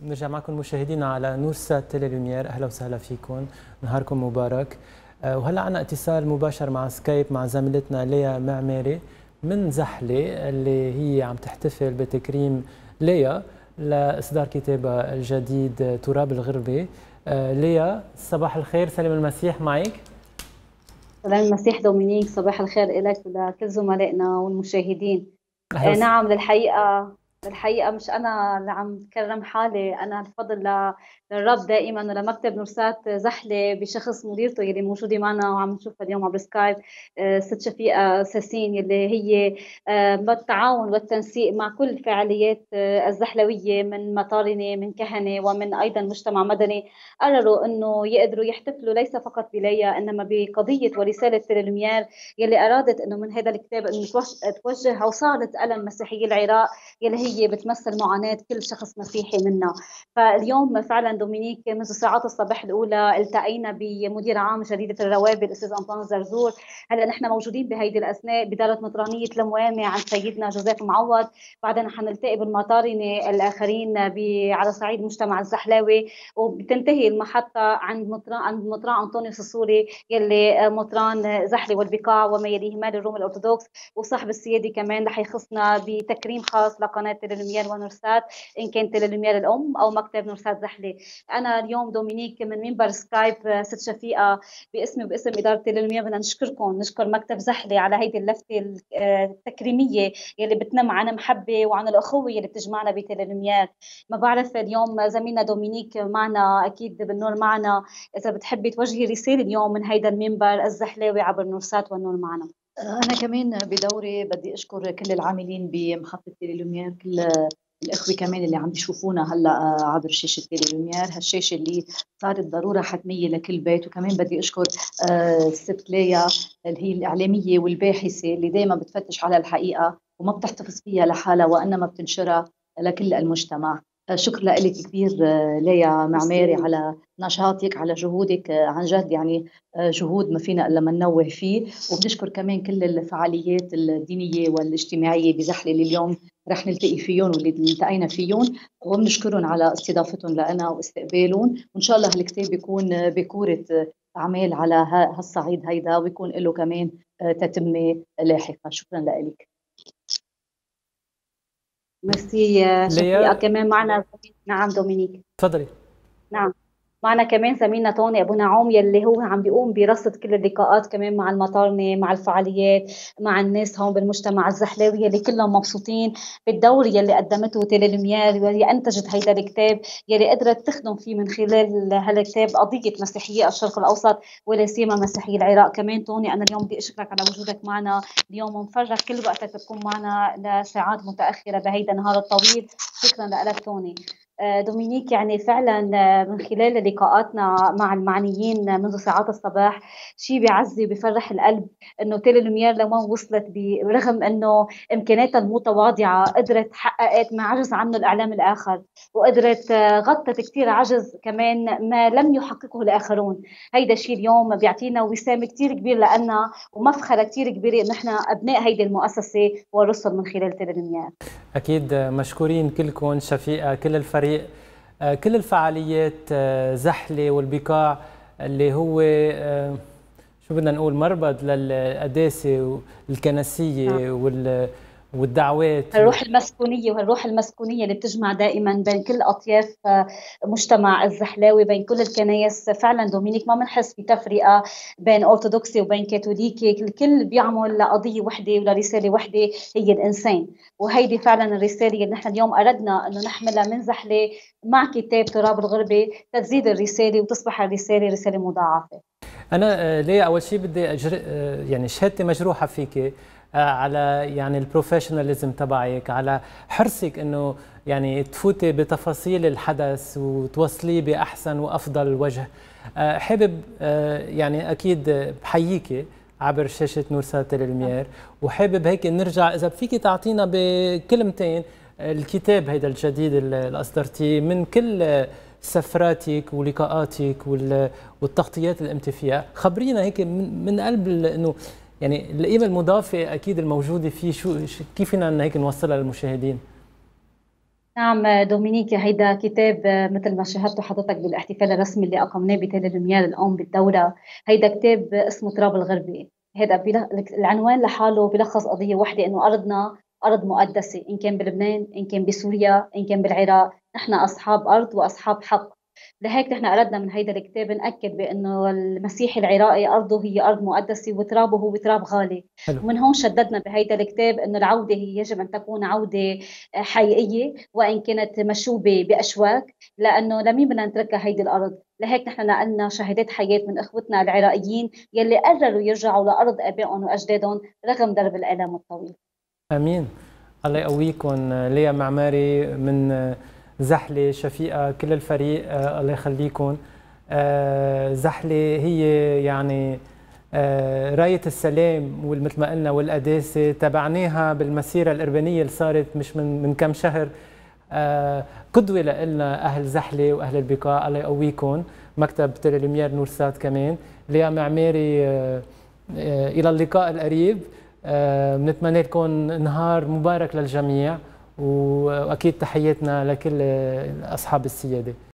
نرجع معكم مشاهدينا على نورسات تيلي لوميير. اهلا وسهلا فيكم، نهاركم مبارك. وهلا عنا اتصال مباشر مع سكايب مع زميلتنا ليا معماري من زحله اللي هي عم تحتفل بتكريم ليا لاصدار كتابها الجديد تراب الغربه. ليا صباح الخير، سلام المسيح معك. سلام المسيح دومينيك، صباح الخير لك ولكل زملائنا والمشاهدين. اهلا نعم، للحقيقة مش أنا اللي عم بكرم حالي، أنا الفضل للرب دائما ولمكتب نورسات زحلة بشخص مديرته يلي موجودة معنا وعم نشوفها اليوم عبر سكايب، ست شفيقة ساسين، يلي هي بالتعاون والتنسيق مع كل الفعاليات الزحلوية من مطارنة من كهنة ومن أيضا مجتمع مدني، قرروا أنه يقدروا يحتفلوا ليس فقط بليا إنما بقضية ورسالة تيلي لوميير يلي أرادت أنه من هذا الكتاب أنه توجه أوصالة ألم مسيحيي العراق يلي هي بتمثل معاناة كل شخص مسيحي منا. فاليوم فعلا دومينيك منذ ساعات الصباح الأولى التقينا بمدير عام جريدة الروابي الأستاذ أنطون الزرزور. هلا نحن موجودين بهيدي الأثناء بدارة مطرانية الموامع عند سيدنا جوزيف معوض، بعدين حنلتقي بالمطارنة الآخرين على صعيد مجتمع الزحلاوي، وبتنتهي المحطة عند مطران أنطونيوس السوري يلي مطران زحلة والبقاع وما يليه مال الروم الأرثوذكس، وصاحب السيادة كمان رح يخصنا بتكريم خاص لقناة تيلي لوميير ونورسات إن كان تيلي لوميير الأم أو مكتب نورسات زحلة. أنا اليوم دومينيك من منبر سكايب ست شفيقة باسمي وباسم إدارة تيلي لوميير بدنا نشكركم، نشكر مكتب زحلة على هيدي اللفتة التكريمية يلي بتنم عن محبة وعن الأخوة يلي بتجمعنا بتيلي لوميير. ما بعرف اليوم زميلنا دومينيك معنا أكيد بالنور معنا، إذا بتحبي توجهي رسالة اليوم من هيدا المنبر الزحلاوي عبر نورسات والنور معنا. أنا كمان بدوري بدي أشكر كل العاملين بمحطة تيلي لوميير، كل الأخوة كمان اللي عم بيشوفونا هلا عبر شاشة تيلي لوميير، هالشاشة اللي صارت ضرورة حتمية لكل بيت. وكمان بدي أشكر الست ليا اللي هي الإعلامية والباحثة اللي دايما بتفتش على الحقيقة وما بتحتفظ فيها لحالها وإنما بتنشرها لكل المجتمع. شكر لك كثير ليا معماري على نشاطك، على جهودك، عن جد يعني جهود ما فينا الا ما ننوه فيه. وبنشكر كمان كل الفعاليات الدينيه والاجتماعيه بزحله اللي اليوم رح نلتقي فيهم واللي التقينا فيهم، وبنشكرهم على استضافتهم لنا واستقبالهم. وان شاء الله هالكتاب يكون بكوره اعمال على هالصعيد هيدا ويكون له كمان تتمه لاحقه. شكرا لك. ميرسي شفيقة. كمان معنا نعم دومينيك تفضلي. نعم معنا كمان زميلنا توني ابو نعوم يلي هو عم بيقوم برصد كل اللقاءات كمان مع المطارنه مع الفعاليات مع الناس هون بالمجتمع الزحلاوي يلي كلهم مبسوطين بالدور يلي قدمته تيلي لوميير يلي انتجت هيدا الكتاب يلي قدرت تخدم فيه من خلال هالكتاب قضيه مسيحيه الشرق الاوسط ولا سيما مسيحيه العراق. كمان توني انا اليوم بدي اشكرك على وجودك معنا اليوم ومفرغ كل وقتك تكون معنا لساعات متاخره بهيدا النهار الطويل. شكرا لك توني. دومينيك يعني فعلا من خلال لقاءاتنا مع المعنيين منذ ساعات الصباح شيء بيعزي وبيفرح القلب انه تيلي لوميير لوين وصلت برغم انه امكانياتها المتواضعه قدرت حققت ما عجز عنه الاعلام الاخر، وقدرت غطت كثير عجز كمان ما لم يحققه الاخرون. هيدا الشيء اليوم بيعطينا وسام كثير كبير لنا ومفخره كثير كبيره انه نحن ابناء هيدي المؤسسه والرسل من خلال تيلي لوميير. اكيد مشكورين كلكم، شفيقة، كل الفريق، كل الفعاليات زحلة والبقاع اللي هو شو بدنا نقول مربد للقداسة والكنسية والدعوات، الروح المسكونية والروح المسكونية اللي بتجمع دائما بين كل أطياف مجتمع الزحلاوي بين كل الكنايس. فعلا دومينيك ما بنحس بتفرقة بين أرثوذكسي وبين كاثوليكي، الكل بيعمل لقضية وحدة ولرسالة وحدة هي الإنسان. وهيدي فعلا الرسالة اللي نحن اليوم أردنا أنه نحملها من زحلة مع كتاب تراب الغربة تزيد الرسالة وتصبح الرسالة رسالة مضاعفة. أنا ليه أول شيء بدي يعني شهادتي مجروحة فيك على يعني البروفيشناليزم تبعك، على حرصك انه يعني تفوتي بتفاصيل الحدث وتوصليه باحسن وافضل وجه. حابب يعني اكيد بحييكي عبر شاشه نورسات تيلي لوميير، وحابب هيك نرجع اذا فيك تعطينا بكلمتين الكتاب هيدا الجديد اللي اصدرتيه من كل سفراتك ولقاءاتك والتغطيات اللي قمتي فيها. خبرينا هيك من قلب انه يعني القيمة المضافة أكيد الموجودة فيه، كيف فينا هيك نوصلها للمشاهدين؟ نعم دومينيكي، هيدا كتاب مثل ما شاهدته حضرتك بالاحتفال الرسمي اللي أقمناه بتل لوميار الأم بالدولة. هيدا كتاب اسمه تراب الغربي. هيدا العنوان لحاله بلخص قضية واحدة، إنه أرضنا أرض مقدسة، إن كان بلبنان، إن كان بسوريا، إن كان بالعراق، نحن أصحاب أرض وأصحاب حق. لهيك نحن أردنا من هيدا الكتاب نأكد بأنه المسيحي العراقي أرضه هي أرض مقدسة وترابه هو تراب غالي. حلو. ومن هون شددنا بهيدا الكتاب أنه العودة هي يجب أن تكون عودة حقيقية وإن كانت مشوبة بأشواك، لأنه لمين بدنا نتركها هيدي الأرض. لهيك نحن نقلنا شهادات حياة من إخوتنا العراقيين يلي قرروا يرجعوا لأرض آبائهم وأجدادهم رغم درب الآلام الطويل. امين. الله يقويكم. ليا معماري من زحلة، شفيقة، كل الفريق الله يخليكم. زحلة هي يعني راية السلام مثل ما قلنا والقداسة، تبعناها بالمسيرة الإربانية اللي صارت مش من كم شهر. قدوة لنا أهل زحلة وأهل البقاع. الله يقويكم. مكتب تل لوميار نورسات كمان. ليا معماري إلى اللقاء القريب. بنتمنى لكم نهار مبارك للجميع، وأكيد تحياتنا لكل أصحاب السيادة.